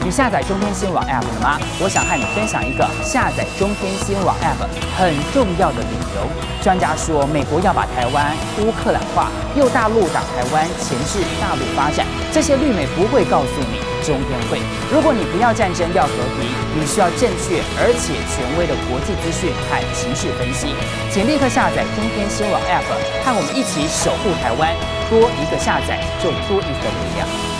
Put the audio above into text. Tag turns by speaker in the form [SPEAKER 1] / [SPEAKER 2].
[SPEAKER 1] 你下载中天新闻网 App 了吗？我想和你分享一个下载中天新闻网 App 很重要的理由。专家说，美国要把台湾乌克兰化，右大陆挡台湾，钳制大陆发展，这些绿媒不会告诉你，中天会。如果你不要战争，要和平，你需要正确而且权威的国际资讯和情势分析。请立刻下载中天新闻网 App， 和我们一起守护台湾。多一个下载，就多一个力量。